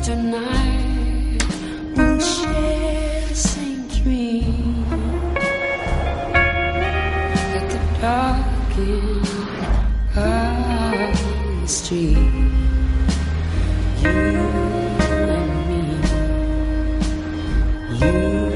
tonight we'll share the same dream. At the dark end of the street, you and me, you